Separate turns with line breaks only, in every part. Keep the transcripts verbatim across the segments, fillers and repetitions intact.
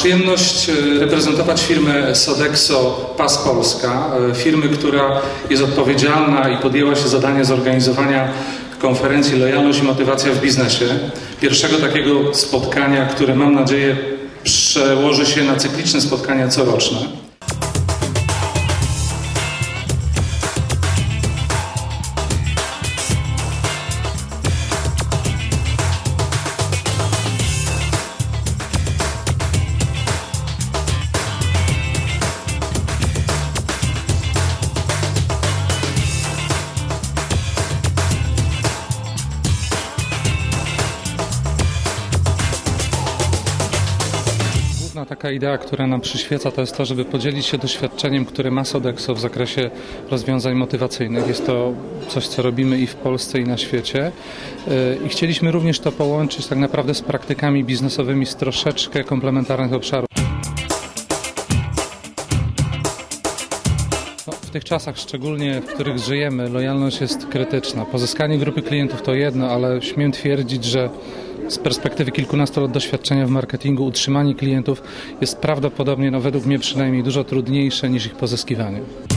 przyjemność reprezentować firmę Sodexo Pas Polska, firmy, która jest odpowiedzialna i podjęła się zadanie zorganizowania konferencji Lojalność i motywacja w biznesie. Pierwszego takiego spotkania, które mam nadzieję przełoży się na cykliczne spotkania coroczne.
Taka idea, która nam przyświeca, to jest to, żeby podzielić się doświadczeniem, które ma Sodexo w zakresie rozwiązań motywacyjnych. Jest to coś, co robimy i w Polsce, i na świecie. I chcieliśmy również to połączyć tak naprawdę z praktykami biznesowymi z troszeczkę komplementarnych obszarów. No, w tych czasach, szczególnie w których żyjemy, lojalność jest krytyczna. Pozyskanie grupy klientów to jedno, ale śmiem twierdzić, że z perspektywy kilkunastu lat doświadczenia w marketingu utrzymanie klientów jest prawdopodobnie, no według mnie przynajmniej, dużo trudniejsze niż ich pozyskiwanie.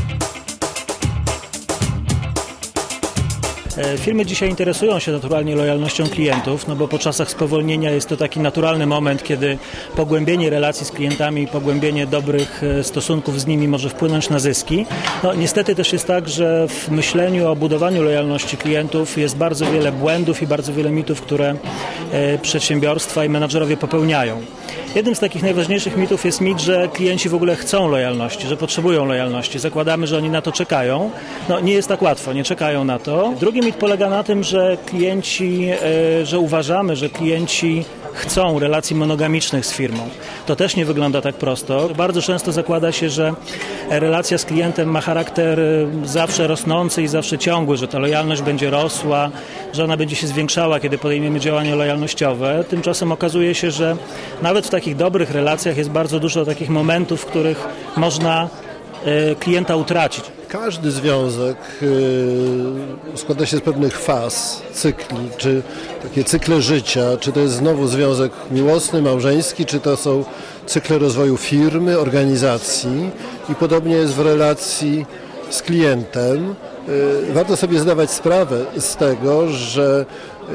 Firmy dzisiaj interesują się naturalnie lojalnością klientów, no bo po czasach spowolnienia jest to taki naturalny moment, kiedy pogłębienie relacji z klientami, pogłębienie dobrych stosunków z nimi może wpłynąć na zyski. No, niestety też jest tak, że w myśleniu o budowaniu lojalności klientów jest bardzo wiele błędów i bardzo wiele mitów, które przedsiębiorstwa i menadżerowie popełniają. Jednym z takich najważniejszych mitów jest mit, że klienci w ogóle chcą lojalności, że potrzebują lojalności. Zakładamy, że oni na to czekają. No nie jest tak łatwo, nie czekają na to. Drugi mit polega na tym, że klienci, że uważamy, że klienci chcą relacji monogamicznych z firmą. To też nie wygląda tak prosto. Bardzo często zakłada się, że relacja z klientem ma charakter zawsze rosnący i zawsze ciągły, że ta lojalność będzie rosła, że ona będzie się zwiększała, kiedy podejmiemy działania lojalnościowe. Tymczasem okazuje się, że nawet w takich dobrych relacjach jest bardzo dużo takich momentów, w których można klienta utracić.
Każdy związek składa się z pewnych faz, cykli, czy takie cykle życia, czy to jest znowu związek miłosny, małżeński, czy to są cykle rozwoju firmy, organizacji i podobnie jest w relacji z klientem. Warto sobie zdawać sprawę z tego, że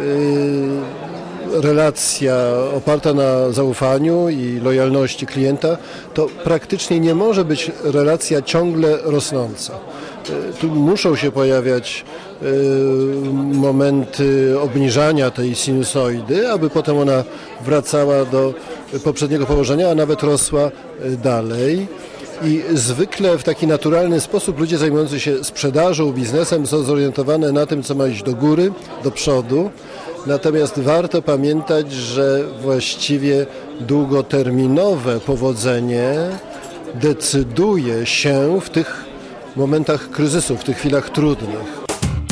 relacja oparta na zaufaniu i lojalności klienta to praktycznie nie może być relacja ciągle rosnąca. Tu muszą się pojawiać momenty obniżania tej sinusoidy, aby potem ona wracała do poprzedniego położenia, a nawet rosła dalej. I zwykle w taki naturalny sposób ludzie zajmujący się sprzedażą, biznesem są zorientowane na tym, co ma iść do góry, do przodu. Natomiast warto pamiętać, że właściwie długoterminowe powodzenie decyduje się w tych momentach kryzysu, w tych chwilach trudnych.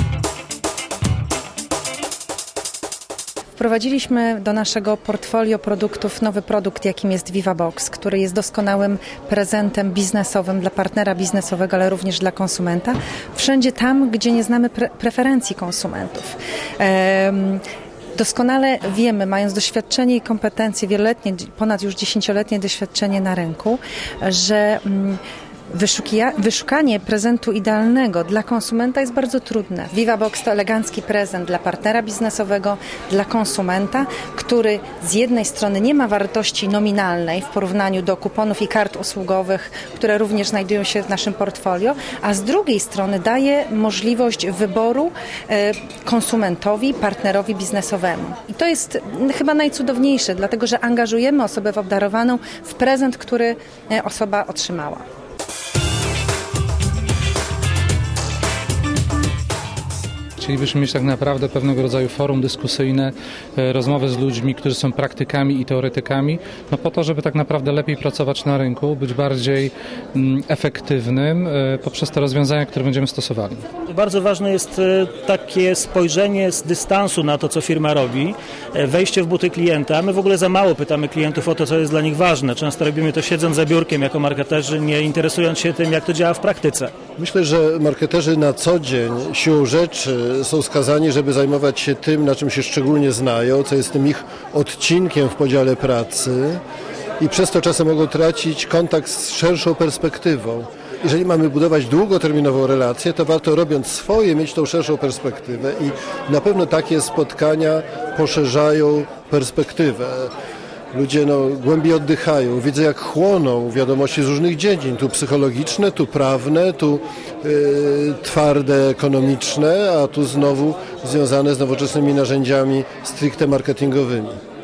Wprowadziliśmy do naszego portfolio produktów nowy produkt, jakim jest Vivabox, który jest doskonałym prezentem biznesowym dla partnera biznesowego, ale również dla konsumenta. Wszędzie tam, gdzie nie znamy pre- preferencji konsumentów. Ehm, Doskonale wiemy, mając doświadczenie i kompetencje wieloletnie, ponad już dziesięcioletnie doświadczenie na rynku, że Wyszukia, wyszukanie prezentu idealnego dla konsumenta jest bardzo trudne. Vivabox to elegancki prezent dla partnera biznesowego, dla konsumenta, który z jednej strony nie ma wartości nominalnej w porównaniu do kuponów i kart usługowych, które również znajdują się w naszym portfolio, a z drugiej strony daje możliwość wyboru konsumentowi, partnerowi biznesowemu. I to jest chyba najcudowniejsze, dlatego że angażujemy osobę obdarowaną w prezent, który osoba otrzymała.
Chcielibyśmy mieć tak naprawdę pewnego rodzaju forum dyskusyjne, rozmowy z ludźmi, którzy są praktykami i teoretykami, no po to, żeby tak naprawdę lepiej pracować na rynku, być bardziej mm, efektywnym poprzez te rozwiązania, które będziemy stosowali.
Bardzo ważne jest takie spojrzenie z dystansu na to, co firma robi, wejście w buty klienta. My w ogóle za mało pytamy klientów o to, co jest dla nich ważne. Często robimy to siedząc za biurkiem jako marketerzy, nie interesując się tym, jak to działa w praktyce.
Myślę, że marketerzy na co dzień siłą rzeczy są skazani, żeby zajmować się tym, na czym się szczególnie znają, co jest tym ich odcinkiem w podziale pracy i przez to czasem mogą tracić kontakt z szerszą perspektywą. Jeżeli mamy budować długoterminową relację, to warto, robiąc swoje, mieć tą szerszą perspektywę i na pewno takie spotkania poszerzają perspektywę. Ludzie no, głębiej oddychają, widzę jak chłoną wiadomości z różnych dziedzin, tu psychologiczne, tu prawne, tu yy, twarde, ekonomiczne, a tu znowu związane z nowoczesnymi narzędziami stricte marketingowymi.